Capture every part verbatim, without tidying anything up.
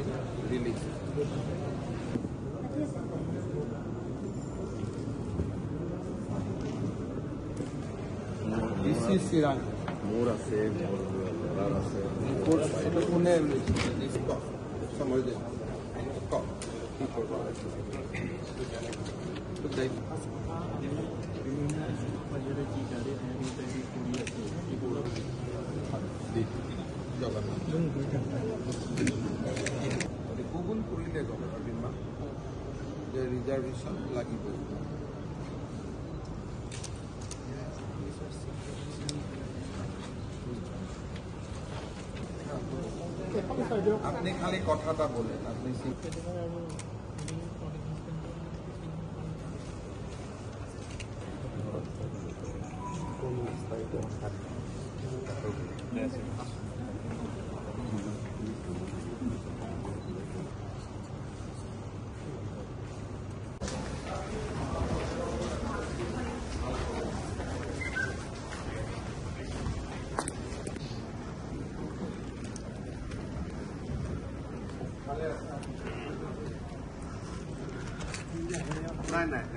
release. This is Siran. More a same, more a same. Pune this cup. Some of them. Cup. Google Kurile Government, the reservation Lucky Boy. আপনি খালি কথাটা বলেন আপনি নাই নাই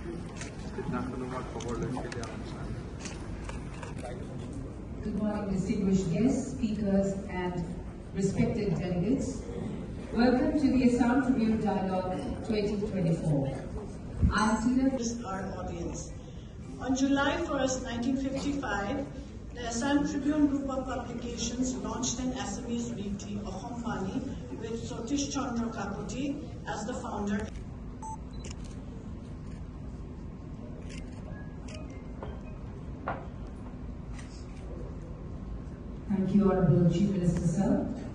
Good morning, distinguished guests, speakers, and respected delegates. Welcome to the Assam Tribune Dialogue twenty twenty-four. I'm Tina. Our audience. On July first, nineteen fifty-five, the Assam Tribune group of publications launched an Assamese weekly, Ahom Bani, with Satish Chandra Kaputi as the founder. Thank you, Honorable Chief Minister, sir.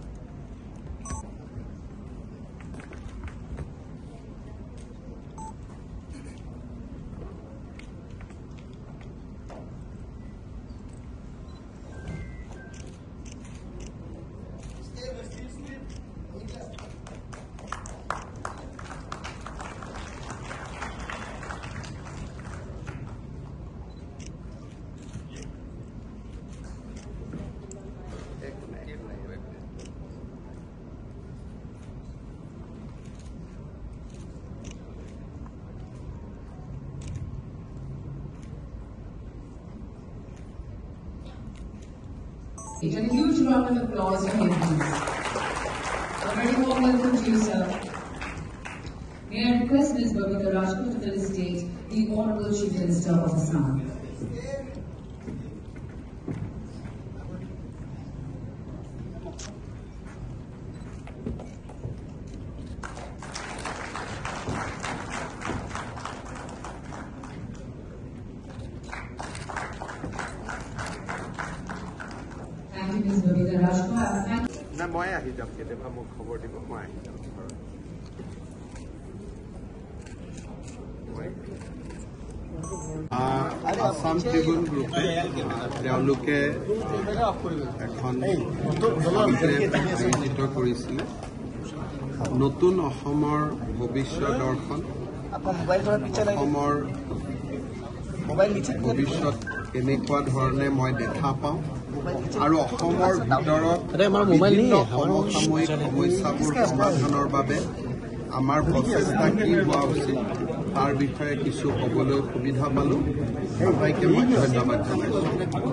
And a huge round of applause for him, please. A very warm welcome to you, sir. May I request Miz Babita Rajput to felicitate the Honorable Chief Minister of Assam. না মই আহি যাম কেতিয়াবা মোক খবৰ দিব মই আহি যাম আসাম ট্ৰিবিউন গ্ৰুপে তেওঁলোকে এখন আয়োজিত কৰিছিলে নতুন অসমৰ ভৱিষ্যত দৰ্শন অসমৰ ভৱিষ্যত কেনেকুৱা ধৰণে মই দেখা পাওঁ আৰু অসমৰ ভিতৰত বিভিন্ন সমসাময়িক সমস্যাবোৰ সমাধানৰ বাবে আমাৰ প্ৰচেষ্টা কি হোৱা উচিত তাৰ বিষয়ে কিছু ক'বলৈ সুবিধা পালোঁ সবাইকে মই ধন্যবাদ জনাইছোঁ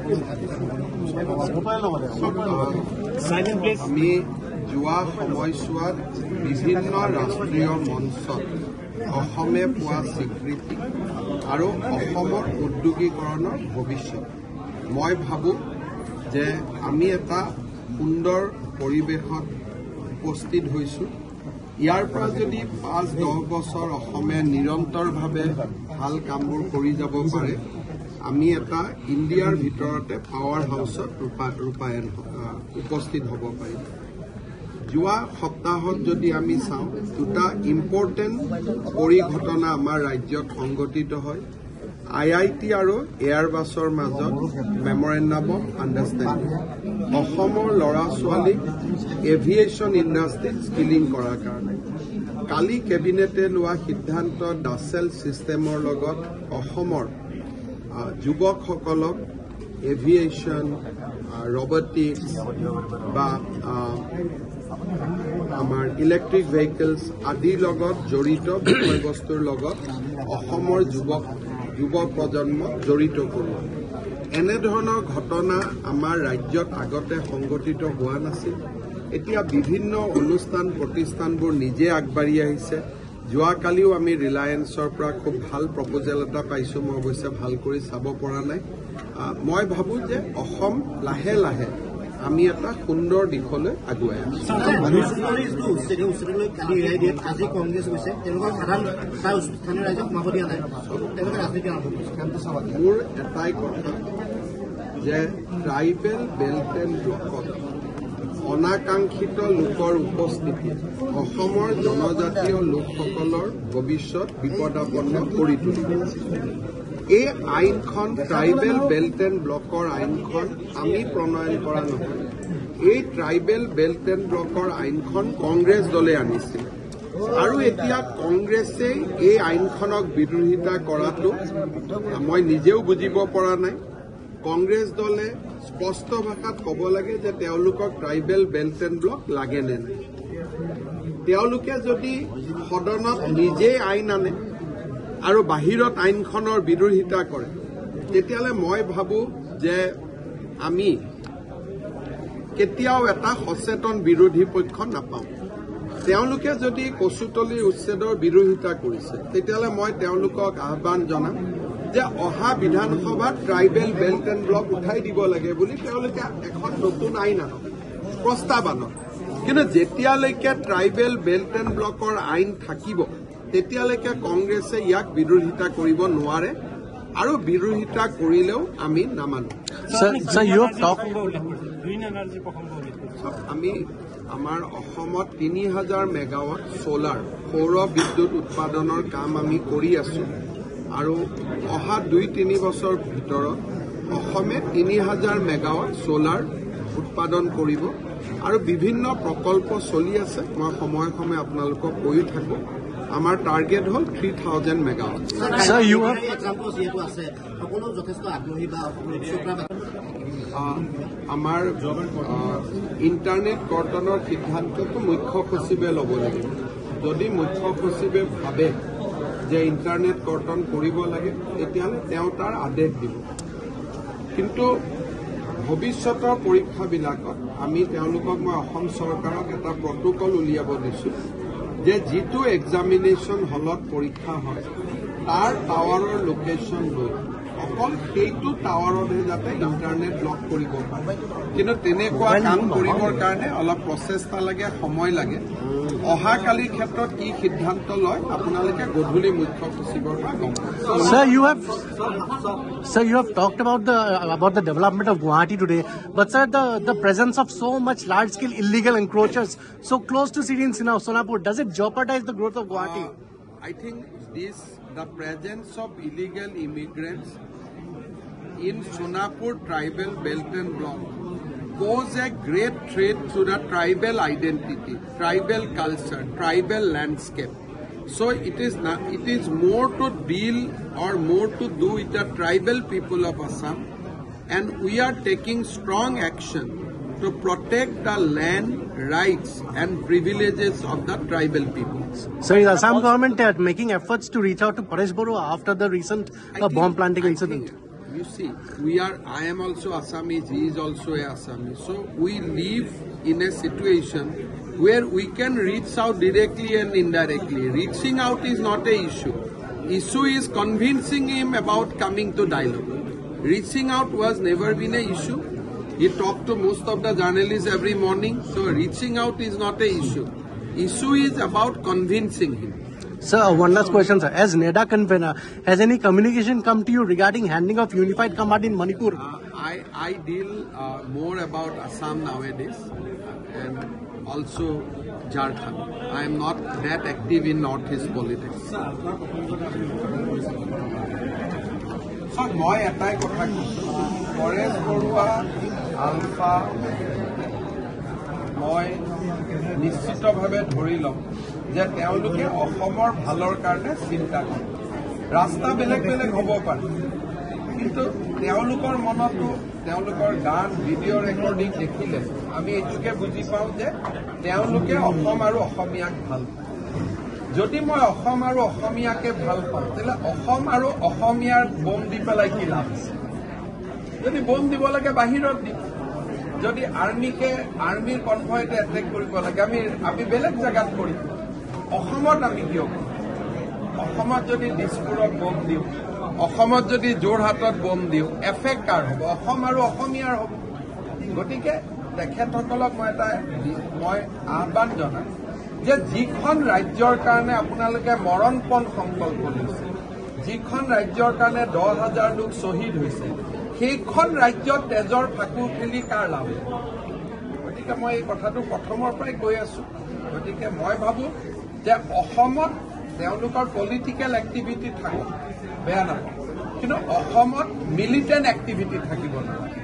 আমি যোৱা সময়ছোৱাত বিভিন্ন ৰাষ্ট্ৰীয় মঞ্চত অসমে পোৱা স্বীকৃতি আৰু অসমৰ উদ্যোগীকৰণৰ ভৱিষ্যত মই ভাবোঁ যে আমি এটা সুন্দৰ পৰিৱেশত উপস্থিত হৈছোঁ ইয়াৰ পৰা যদি পাঁচ দহ বছৰ অসমে নিৰন্তৰভাৱে ভাল কামবোৰ কৰি যাব পাৰে আমি এটা ইণ্ডিয়াৰ ভিতৰতে পাৱাৰ হাউচত ৰূপায়ণ উপস্থিত হ'ব পাৰিম যোৱা সপ্তাহত যদি আমি চাওঁ দুটা ইম্পৰ্টেণ্ট পৰিঘটনা আমাৰ ৰাজ্যত সংঘটিত হয় আই আই টি আৰু এয়াৰবাছৰ মাজত মেমৰেণ্ডাম অফ আণ্ডাৰষ্টেণ্ডিং অসমৰ ল'ৰা ছোৱালীক এভিয়েশ্যন ইণ্ডাষ্ট্ৰীত স্কিলিং কৰাৰ কাৰণে কালি কেবিনেটে লোৱা সিদ্ধান্ত ডাচেল ছিষ্টেমৰ লগত অসমৰ যুৱকসকলক এভিয়েশ্যন ৰবটিক্স বা আমাৰ ইলেক্ট্ৰিক ভেহিকলছ আদিৰ লগত জড়িত বিষয়বস্তুৰ লগত অসমৰ যুৱক যুৱ প্ৰজন্মক জড়িত কৰোঁ। এনেধৰণৰ ঘটনা আমাৰ ৰাজ্যত আগতে সংঘটিত হোৱা নাছিল। এতিয়া বিভিন্ন অনুষ্ঠান প্ৰতিষ্ঠানবোৰ নিজে আগবাঢ়ি আহিছে। যোৱাকালিও আমি ৰিলায়েন্সৰ পৰা খুব ভাল প্ৰপ'জেল এটা পাইছোঁ। মই অৱশ্যে ভাল কৰি চাব পৰা নাই। মই ভাবোঁ যে অসম লাহে লাহে আমি এটা সুন্দৰ দিশলৈ আগুৱাই আছোঁ। মোৰ এটাই কথা যে ট্ৰাইবেল বেল্ট এণ্ড ব্লকত অনাকাংক্ষিত লোকৰ উপস্থিতি অসমৰ জনজাতীয় লোকসকলৰ ভৱিষ্যত বিপদাপন্ন কৰি তুলিব। এই আইনখন ট্ৰাইবেল বেল্ট এণ্ড ব্লকৰ আইনখন আমি প্ৰণয়ন কৰা নহয়। এই ট্ৰাইবেল বেল্ট এণ্ড ব্লকৰ আইনখন কংগ্ৰেছ দলে আনিছিল আৰু এতিয়া কংগ্ৰেছেই এই আইনখনক বিৰোধিতা কৰাটো মই নিজেও বুজিব পৰা নাই। কংগ্ৰেছ দলে স্পষ্ট ভাষাত ক'ব লাগে যে তেওঁলোকক ট্ৰাইবেল বেল্ট এণ্ড ব্লক লাগে নে নাই। তেওঁলোকে যদি সদনত নিজেই আইন আনে আৰু বাহিৰত আইনখনৰ বিৰোধিতা কৰে, তেতিয়াহ'লে মই ভাবোঁ যে আমি কেতিয়াও এটা সচেতন বিৰোধী পক্ষ নাপাওঁ। তেওঁলোকে যদি কচুতলিৰ উচ্ছেদৰ বিৰোধিতা কৰিছে, তেতিয়াহ'লে মই তেওঁলোকক আহ্বান জনাম যে অহা বিধানসভাত ট্ৰাইবেল বেল্ট এণ্ড ব্লক উঠাই দিব লাগে বুলি তেওঁলোকে এখন নতুন আইন আনক, প্ৰস্তাৱ আনক। কিন্তু যেতিয়ালৈকে ট্ৰাইবেল বেল্ট এণ্ড ব্লকৰ আইন থাকিব, তেতিয়ালৈকে কংগ্ৰেছে ইয়াক বিৰোধিতা কৰিব নোৱাৰে আৰু বিৰোধিতা কৰিলেও আমি নামানো। আমি আমাৰ অসমত তিনি হাজাৰ মেগাৱাট ছ'লাৰ সৌৰ বিদ্যুৎ উৎপাদনৰ কাম আমি কৰি আছো আৰু অহা দুই তিনি বছৰ ভিতৰত অসমে তিনি হাজাৰ মেগাৱাট ছ'লাৰ উৎপাদন কৰিব আৰু বিভিন্ন প্ৰকল্প চলি আছে। মই সময়ে সময়ে আপোনালোকক কৈও থাকোঁ। আমাৰ টাৰ্গেট হ'ল থ্ৰী থাউজেণ্ড মেগাৱাট। আমাৰ ইণ্টাৰনেট কৰ্তনৰ সিদ্ধান্তটো মুখ্য সচিবে ল'ব লাগিব। যদি মুখ্য সচিবে ভাবে যে ইণ্টাৰনেট কৰ্তন কৰিব লাগে, তেতিয়াহ'লে তেওঁ তাৰ আদেশ দিব। কিন্তু ভৱিষ্যতৰ পৰীক্ষাবিলাকত আমি তেওঁলোকক মই অসম চৰকাৰক এটা প্ৰট'কল উলিয়াব দিছোঁ যে যিটো এক্সামিনেশ্যন হলত পৰীক্ষা হয় তাৰ টাৱাৰৰ লোকেশ্যন লৈ অকল সেইটো টাৱাৰতহে যাতে ইণ্টাৰনেট ব্লক কৰিব পাৰে। কিন্তু তেনেকুৱা কাম কৰিবৰ কাৰণে অলপ প্ৰচেষ্টা লাগে, সময় লাগে। অহাকালিৰ ক্ষেত্ৰত কি সিদ্ধান্ত লয় আপোনালোকে গধূলি মুখ্য সচিবৰ পৰা গম পাব। Sir, you have sir, you have talked about the about the development of Guwahati today, but sir, the the presence of so much large-scale illegal encroachers so close to city in Sonapur, does it jeopardize the growth of Guwahati? Uh, I think this the presence of illegal immigrants in Sonapur tribal belt and block pose a great threat to the tribal identity, tribal culture, tribal landscape. So it is not, it is more to deal or more to do with the tribal people of Assam, and we are taking strong action to protect the land, rights and privileges of the tribal people. So is Assam government uh, making efforts to reach out to Paresh Borua after the recent uh, bomb planting I incident? Think, you see, we are, I am also Assamese, he is also a Assamese. So we live in a situation where we can reach out directly and indirectly. Reaching out is not a issue. Issue is convincing him about coming to dialogue. Reaching out was never been an issue. He talked to most of the journalists every morning. So reaching out is not an issue. Issue is about convincing him. Sir, one last question, sir. As NEDA convener, has any communication come to you regarding handing of unified command in Manipur? Uh, I, I deal uh, more about Assam nowadays and also Jharkhand. I am not that active in Northeast politics. So, মই এটাই কথা কৈছোঁ, পৰেশ বৰুৱা আলফা মই নিশ্চিতভাৱে ধৰি ল'ম যে তেওঁলোকে অসমৰ ভালৰ কাৰণে চিন্তা কৰে। ৰাস্তা বেলেগ বেলেগ হ'ব পাৰে, কিন্তু তেওঁলোকৰ মনতো তেওঁলোকৰ গান ভিডিঅ' ৰেকৰ্ডিং দেখিলে আমি এইটোকে বুজি পাওঁ যে তেওঁলোকে অসম আৰু অসমীয়াক ভাল পায় যদি মই অসম আৰু অসমীয়াকে ভাল পাওঁ তেতিয়াহ'লে অসম আৰু অসমীয়াৰ বোম দি পেলাই কি লাভ আছে যদি বোম দিব লাগে বাহিৰত দিম যদি আৰ্মিকে আৰ্মিৰ কনভয়তে এটেক কৰিব লাগে আমি আমি বেলেগ জেগাত কৰিম অসমত আমি কিয় কৰিম অসমত যদি দিছপুৰত বোম দিওঁ অসমত যদি যোৰহাটত বোম দিওঁ এফেক্ট কাৰ হ'ব অসম আৰু অসমীয়াৰ হ'ব গতিকে তেখেতসকলক মই এটা মই আহ্বান জনাম যে যিখন ৰাজ্যৰ কাৰণে আপোনালোকে মৰণপণ সংকল্প লৈছে যিখন ৰাজ্যৰ কাৰণে দহ হাজাৰ লোক শ্বহীদ হৈছে সেইখন ৰাজ্যত তেজৰ ফাকু খেলি কাৰ লাভ গতিকে মই এই কথাটো প্ৰথমৰ পৰাই কৈ আছো গতিকে মই ভাবো যে অসমত তেওঁলোকৰ পলিটিকেল এক্টিভিটি থাকক বেয়া নাপাওঁ কিন্তু অসমত মিলিটেণ্ট এক্টিভিটি থাকিব নালাগে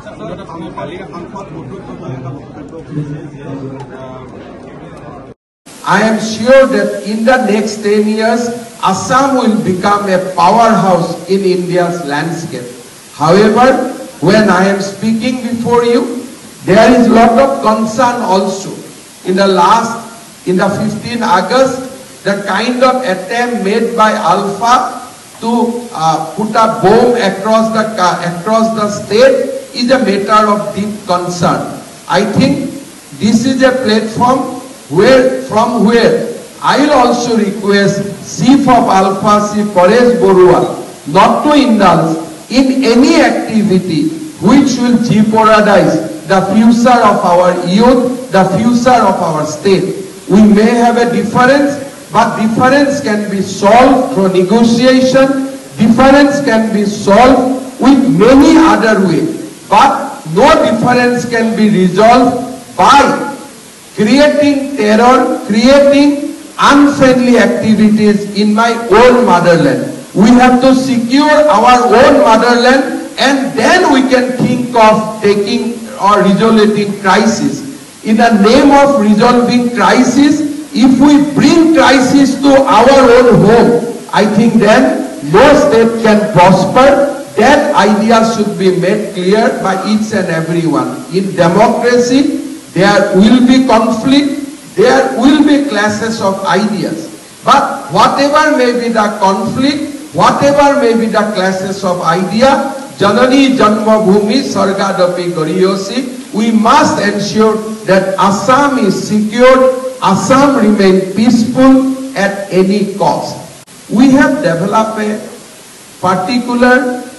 I am sure that in the next ten years, Assam will become a powerhouse in India's landscape. However, when I am speaking before you, there is a lot of concern also. In the last, in the fifteenth of August, the kind of attempt made by Alpha to uh, put a bomb across the across the state is a matter of deep concern. I think this is a platform where, from where I will also request Chief of Alpha, Chief Paresh Borua, not to indulge in any activity which will jeopardize the future of our youth, the future of our state. We may have a difference, but difference can be solved through negotiation, difference can be solved with many other ways, but no difference can be resolved by creating terror, creating unfriendly activities in my own motherland. We have to secure our own motherland and then we can think of taking or resolving crisis. In the name of resolving crisis, if we bring crisis to our own home, I think then no state can prosper. That idea should be made clear by each and everyone. In democracy, there will be conflict, there will be clashes of ideas. But whatever may be the conflict, whatever may be the clashes of idea, Janani Janmabhoomi Sargadapi Gariyosi, we must ensure that Assam is secured, Assam remain peaceful at any cost. We have developed a particular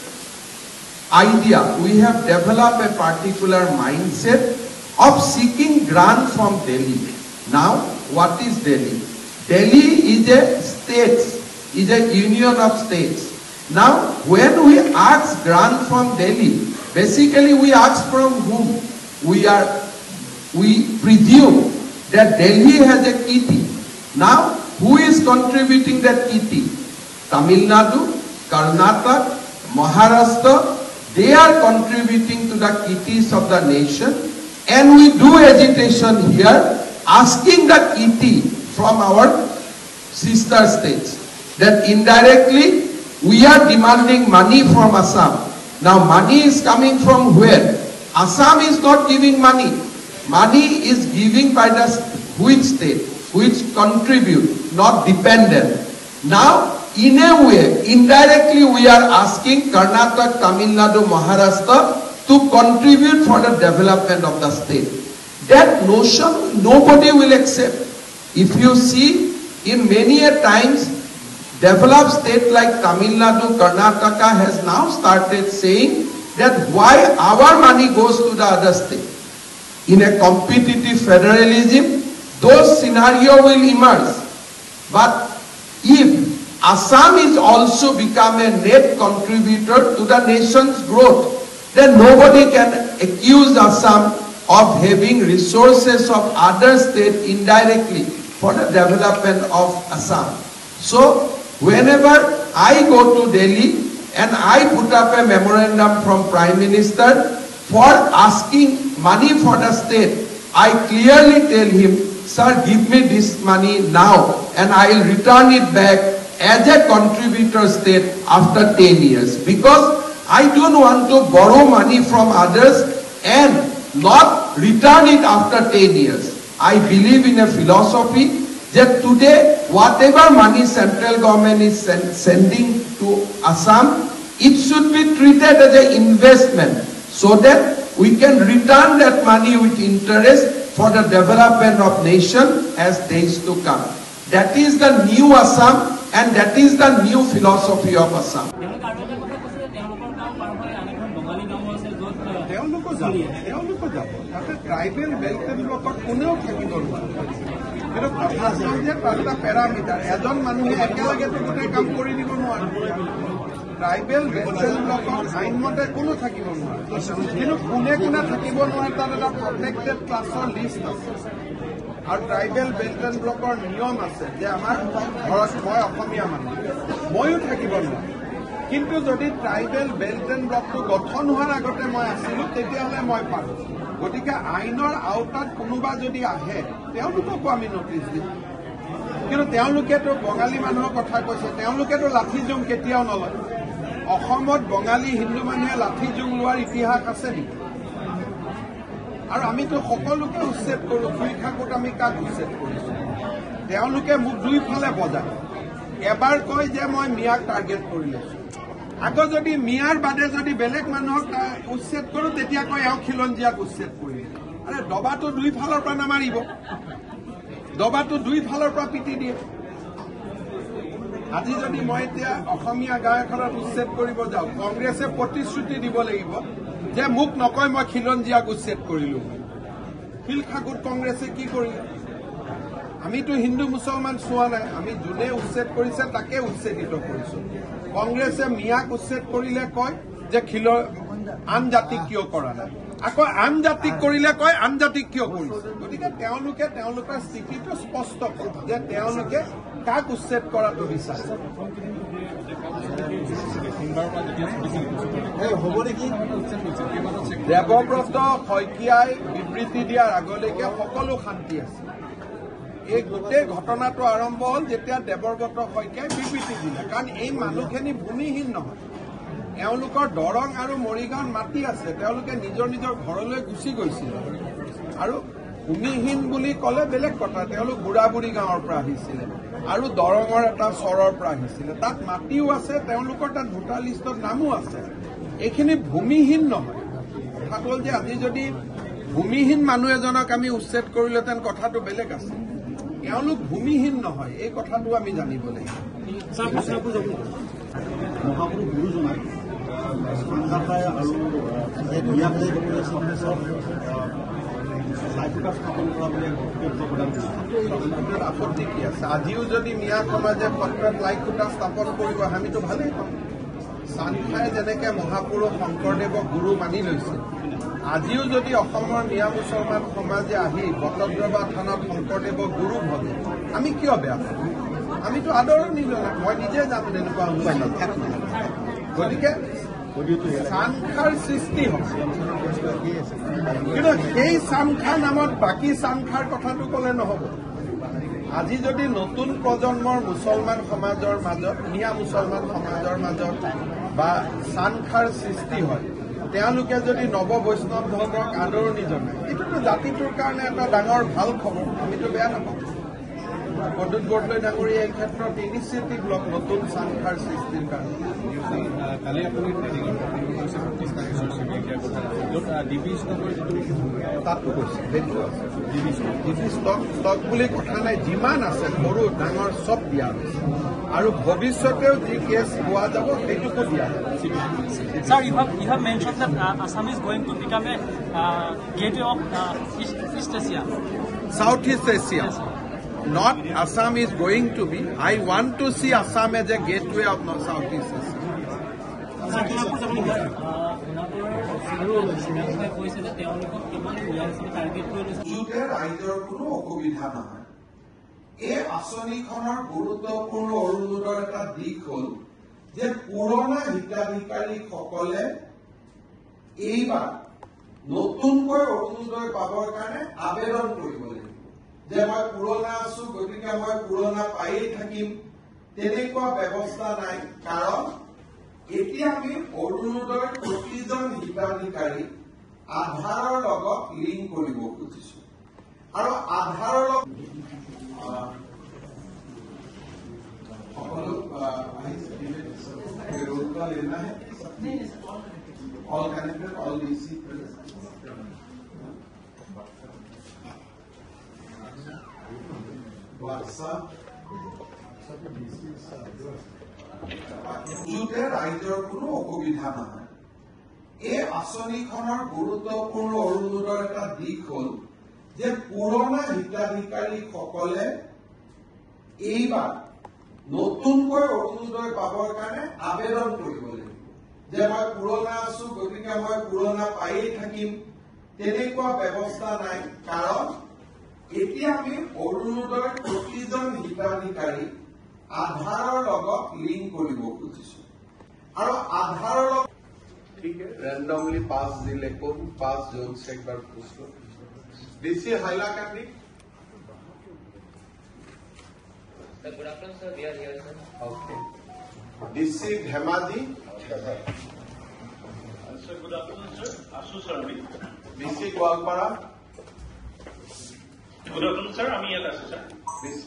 idea, we have developed a particular mindset of seeking grant from Delhi. Now, what is Delhi? Delhi is a state, is a union of states. Now, when we ask grant from Delhi, basically we ask from whom? We are, we presume that Delhi has a kitty. Now, who is contributing that kitty? Tamil Nadu, Karnataka, Maharashtra, they are contributing to the kitties of the nation. And we do agitation here, asking the kitty from our sister states, that indirectly we are demanding money from Assam. Now money is coming from where? Assam is not giving money. Money is given by the which state, which contribute, not dependent. Now, in a way, indirectly we are asking Karnataka, Tamil Nadu, Maharashtra to contribute for the development of the state. That notion nobody will accept. If you see, in many a times, developed state like Tamil Nadu, Karnataka has now started saying that why our money goes to the other state. In a competitive federalism, those scenario will emerge. But if Assam is also become a net contributor to the nation's growth, then nobody can accuse Assam of having resources of other states indirectly for the development of Assam. So, whenever I go to Delhi and I put up a memorandum from Prime Minister for asking money for the state, I clearly tell him, sir, give me this money now and I will return it back as a contributor state after ten years. Because I don't want to borrow money from others and not return it after ten years. I believe in a philosophy that today, whatever money central government is send, sending to Assam, it should be treated as an investment so that we can return that money with interest for the development of nation as days to come. That is the new Assam and that is the new philosophy of Assam. Tribal belt and ব্লকত কোনেও থাকিব নোৱাৰে কিন্তু কথা হ'ল যে তাত এটা পেৰামিটাৰ এজন মানুহে একেলগেতো গোটেই কাম কৰি দিব নোৱাৰে ট্ৰাইবেল বেল্ট এণ্ড ব্লকত আইনমতে কোনো থাকিব নোৱাৰে কিন্তু কোনে কোনে থাকিব নোৱাৰে তাত এটা প্ৰটেক্টেড ক্লাছৰ লিষ্ট আছে আৰু ট্ৰাইবেল বেল্ট এণ্ড ব্লকৰ নিয়ম আছে যে আমাৰ ঘৰত মই অসমীয়া মানুহ ময়ো থাকিব নোৱাৰো কিন্তু যদি ট্ৰাইবেল বেল্ট এণ্ড ব্লকটো গঠন হোৱাৰ আগতে মই আছিলোঁ তেতিয়াহ'লে মই পাৰোঁ গতিকে আইনৰ আওতাত কোনোবা যদি আহে তেওঁলোককো আমি নটিচ দিম কিন্তু তেওঁলোকেতো বঙালী মানুহৰ কথা কৈছে তেওঁলোকেতো লাঠি জোং কেতিয়াও নলয় অসমত বঙালী হিন্দু মানুহে লাঠি জোং লোৱাৰ ইতিহাস আছে নেকি আৰু আমিতো সকলোকে উচ্ছেদ কৰোঁ শিলখাকুত আমি কাক উচ্ছেদ কৰিছোঁ তেওঁলোকে মোক দুইফালে বজায় এবাৰ কয় যে মই মিয়াক টাৰ্গেট কৰি লৈছোঁ আকৌ যদি মিয়াৰ বাদে যদি বেলেগ মানুহক উচ্ছেদ কৰোঁ তেতিয়া কয় এওঁ খিলঞ্জীয়াক উচ্ছেদ কৰিলে আৰে দবাটো দুইফালৰ পৰা নামাৰিব দবাটো দুইফালৰ পৰা পিটি দিয়ে আজি যদি মই এতিয়া অসমীয়া গাঁও এখনত উচ্ছেদ কৰিব যাওঁ কংগ্ৰেছে প্ৰতিশ্ৰুতি দিব লাগিব যে মোক নকয় মই খিলঞ্জীয়াক উচ্ছেদ কৰিলো শিলখাকুত কংগ্ৰেছে কি কৰিলে আমিতো হিন্দু মুছলমান চোৱা নাই আমি যোনে উচ্ছেদ কৰিছে তাকে উচ্ছেদিত কৰিছো কংগ্ৰেছে মিয়াক উচ্ছেদ কৰিলে কয় যে খিল আন জাতিক কিয় কৰা নাই আকৌ আন জাতিক কৰিলে কয় আন জাতিক কিয় কৰিছে গতিকে তেওঁলোকে তেওঁলোকৰ স্থিতিটো স্পষ্ট যে তেওঁলোকে কাক উচ্ছেদ কৰাটো বিচাৰে দেৱব্ৰত শইকীয়াই বিবৃতি দিয়াৰ আগলৈকে সকলো শান্তি আছে এই গোটেই ঘটনাটো আৰম্ভ হ'ল যেতিয়া দেৱব্ৰত শইকীয়াই বিবৃতি দিলে কাৰণ এই মানুহখিনি ভূমিহীন নহয় এওঁলোকৰ দৰং আৰু মৰিগাঁৱত মাটি আছে তেওঁলোকে নিজৰ নিজৰ ঘৰলৈ গুচি গৈছিল আৰু ভূমিহীন বুলি ক'লে বেলেগ কথা তেওঁলোক বুঢ়া বুঢ়ী গাঁৱৰ পৰা আহিছিলে আৰু দৰঙৰ এটা চৰৰ পৰা আহিছিলে তাত মাটিও আছে তেওঁলোকৰ তাত ভোটাৰ লিষ্টত নামো আছে এইখিনি ভূমিহীন নহয় কথা হ'ল যে আজি যদি ভূমিহীন মানুহ এজনক আমি উচ্ছেদ কৰিলেহেঁতেন কথাটো বেলেগ আছে এওঁলোক ভূমিহীন নহয় এই কথাটো আমি জানিব লাগিব মহাপুৰুষ গুৰুজনাই সংঘাতাই আৰু বিয়াতে স্থাপন কৰা বুলি প্ৰদান কৰিছে আপত্তি কি আছে আজিও যদি মিয়া সমাজে সত্ৰত লাই খুঁটা স্থাপন কৰিব আমিতো ভালেই পাম চাংখাই যেনেকে মহাপুৰুষ শংকৰদেৱক গুৰু মানি লৈছে আজিও যদি অসমৰ মিয়া মুছলমান সমাজে আহি বটদ্ৰৱা থানত শংকৰদেৱক গুৰু ভাবে আমি কিয় বেয়া পাম আমিতো আদৰণি জনাম মই নিজে যাম তেনেকুৱা অনুষ্ঠানত গতিকে চাংখাৰ সৃষ্টি হয় কিন্তু সেই চাংখাৰ নামত বাকী চাংখাৰ কথাটো ক'লে নহ'ব আজি যদি নতুন প্ৰজন্মৰ মুছলমান সমাজৰ মাজত মিয়া মুছলমান সমাজৰ মাজত বা চাংখাৰ সৃষ্টি হয় তেওঁলোকে যদি নৱ বৈষ্ণৱ ধৰ্মক আদৰণি জনায় এইটোতো জাতিটোৰ কাৰণে এটা ডাঙৰ ভাল খবৰ আমিতো বেয়া নাপাওঁ প্ৰদ্যুৎ বৰদলৈ ডাঙৰীয়া এই ক্ষেত্ৰত ইনিচিয়েটিভ লওক নতুন চাংখাৰ সৃষ্টিৰ কাৰণে কালি আপুনি তাতো কৈছে সেইটো আছে ডিবি ষ্টক ষ্টক বুলি কথা নাই যিমান আছে সৰু ডাঙৰ চব দিয়া হৈছে আৰু ভৱিষ্যতেও যি কেছ পোৱা যাব সেইটোকো দিয়া যাব Sir, you have, you have mentioned that uh, Assam is going to become a uh, gateway of uh, East, East Asia. Southeast Asia. Yes. Not Assam is going to be. I want to see Assam as a gateway of Southeast Asia. যুদ্ধের আইনৰ কোনো অসুবিধা নহয় এই আঁচনিখনৰ গুৰুত্বপূৰ্ণ অৰুণোদয়ৰ এটা দিশ হ'ল যে পুৰণা হিতাধিকাৰীসকলে এইবাৰ নতুনকৈ অৰুণোদয় পাবৰ কাৰণে আবেদন কৰিব লাগিব যে মই পুৰণা আছো গতিকে মই পুৰণা পায়েই থাকিম তেনেকুৱা ব্যৱস্থা নাই কাৰণ এতিয়া আমি অৰুণোদয়ৰ প্ৰতিজন হিতাধিকাৰী আধাৰৰ লগত লিংক কৰিব খুজিছো আৰু আধাৰৰ all connected, all D C WhatsApp যুতে ৰাইজৰ কোনো অসুবিধা নহয়। এই আঁচনিখনৰ গুৰুত্বপূৰ্ণ অৰুণোদয়ৰ এটা দিশ হ'ল যে পুৰণা হিতাধিকাৰীসকলে এইবাৰ নতুনকৈ অৰুণোদয় পাবৰ কাৰণে আবেদন কৰিব লাগিব। যে মই পুৰণা আছো গতিকে মই পুৰণা পায়েই থাকিম তেনেকুৱা ব্যৱস্থা নাই। কাৰণ এতিয়া আমি অৰুণোদয়ৰ প্ৰতিজন হিতাধিকাৰী আধাৰৰ লগত লিংক কৰিব খুজিছো আৰু আধাৰৰ লগত ठीक है रैंडमली पांच जिले को पांच जोन से एक बार पूछ लो। DC Hailakandi good afternoon sir, we are here sir. Okay DC Dhemaji sir good afternoon sir, Ashu sir আমি DC Goalpara good afternoon sir, আমি ইয়াত আছো sir. DC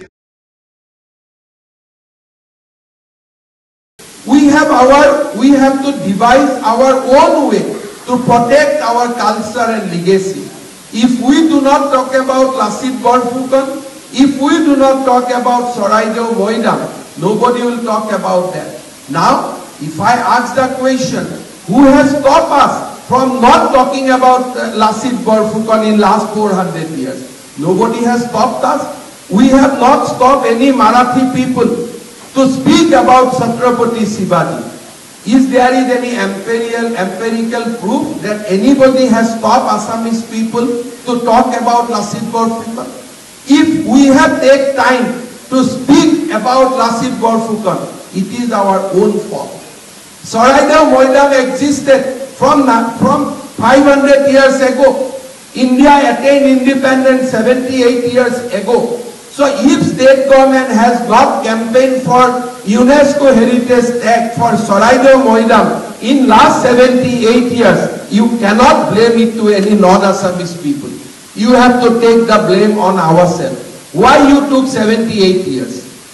We have our, we have to devise our own way to protect our culture and legacy. If we do not talk about Lasit Borphukan, if we do not talk about Saraideau Moidam, nobody will talk about that. Now, if I ask the question, who has stopped us from not talking about uh, Lasit Borphukan in last four hundred years? Nobody has stopped us. We have not stopped any Marathi people to speak about Chhatrapati Shivaji. Is there is any empirical, empirical proof that anybody has stopped Assamese people to talk about Lasit Borphukan? If we have take time to speak about Lasit Borphukan, it is our own fault. Saraideau Moidam existed from, from five hundred years ago. India attained independence seventy-eight years ago. So if state government has not campaigned for UNESCO Heritage Tag for Saraideau Moidam in last seventy-eight years, you cannot blame it to any non-Assamese people. You have to take the blame on ourselves. Why you took seventy-eight years?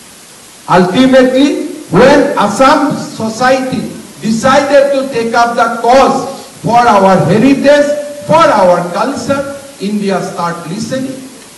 Ultimately, when Assam society decided to take up the cause for our heritage, for our culture, India start listening.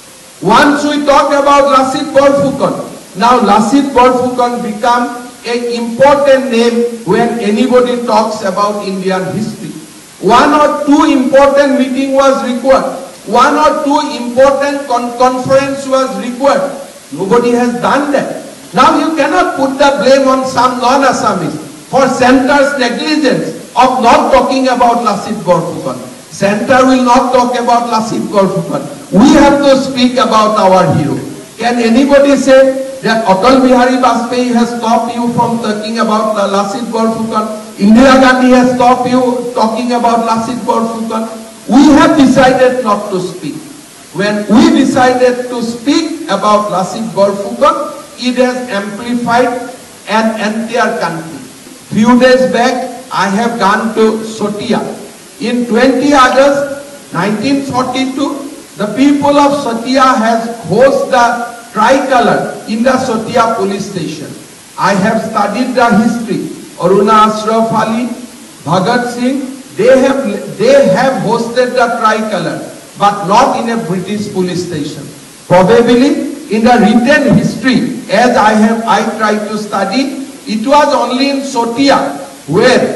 Once we talk about Lasit Borphukan, now Lasit Borphukan become an important name when anybody talks about Indian history. One or two important meeting was required. One or two important con conference was required. Nobody has done that. Now you cannot put the blame on some non-Assamese for center's negligence of not talking about Lasit Borphukan. Center will not talk about Lasit Borphukan. We have to speak about our hero. Can anybody say that Atal Bihari Vajpayee has stopped you from talking about Lasit Borphukan? Indira Gandhi has stopped you talking about Lasit Borphukan? We have decided not to speak. When we decided to speak about Lasit Borphukan, it has amplified an entire country. Few days back, I have gone to Sotia. In twentieth August nineteen forty-two, the people of Sotia has hoisted the tricolor in the Sotia police station. I have studied the history. Aruna Ashraf Ali, Bhagat Singh, they have, they have hosted the tricolor, but not in a British police station. Probably in the written history, as I have I tried to study, it was only in Sotia where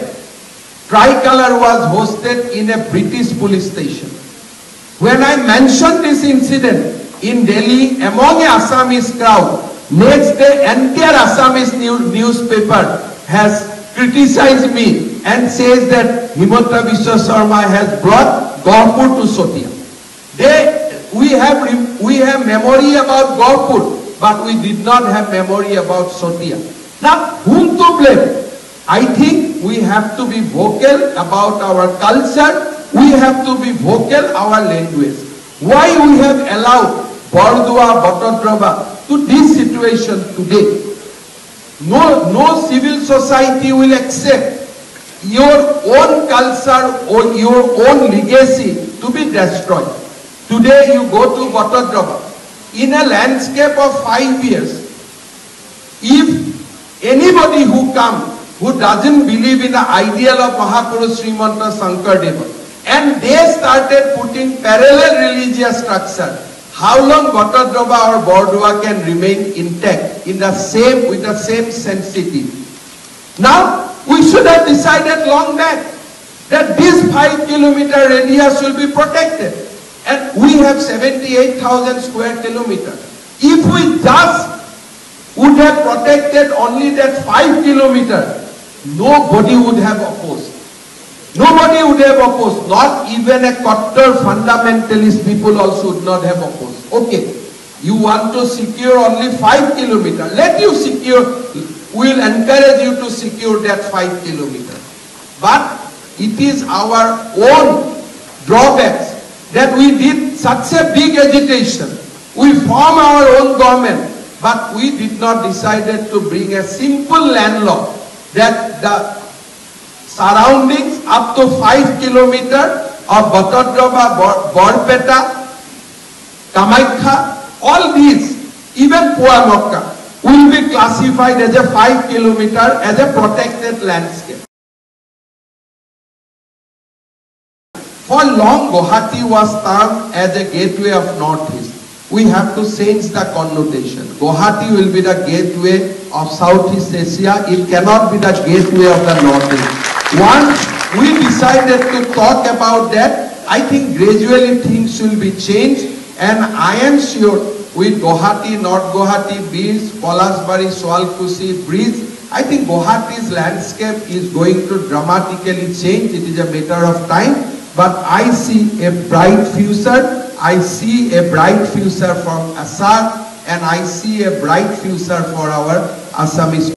tricolor was hosted in a British police station. When I mentioned this incident in Delhi among a Assamese crowd, next day entire Assamese news, newspaper has criticized me and says that Himanta Biswa Sarma has brought Gauhpur to Sotia. They, we have we have memory about Gauhpur, but we did not have memory about Sotia. Now, whom to blame? I think we have to be vocal about our culture. We have to be vocal our language. Why we have allowed Bardua, Batadraba to this situation today? No, no civil society will accept your own culture or your own legacy to be destroyed. Today you go to Batadraba. In a landscape of five years, if anybody who comes, who doesn't believe in the ideal of Mahapurush Srimanta Shankardeva, and they started putting parallel religious structure, how long Batadraba or Bordua can remain intact in the same, with the same sensitivity? Now, we should have decided long back that this five kilometer radius will be protected. And we have seventy-eight thousand square kilometers. If we just would have protected only that five kilometers, nobody would have opposed. Nobody would have opposed. Not even a Kottar fundamentalist people also would not have opposed. Okay, you want to secure only five kilometers. Let you secure, we will encourage you to secure that five kilometers. But it is our own drawbacks that we did such a big agitation. We formed our own government, but we did not decide to bring a simple land law that the surroundings up to five kilometers of Batadraba, Borpeta, Kamaikha, all these, even Puamakka, will be classified as a five kilometer as a protected landscape. For long, Guwahati was termed as a gateway of Northeast. We have to change the connotation. Guwahati will be the gateway of Southeast Asia. It cannot be the gateway of the Northeast. Once we decided to talk about that, I think gradually things will be changed, and I am sure with Guwahati, North Guwahati, Beach, Polasbari, Swalkusi, Bridge, I think Guwahati's landscape is going to dramatically change. It is a matter of time. But I see a bright future. I see a bright future from Assam, and I see a bright future for our Assamese.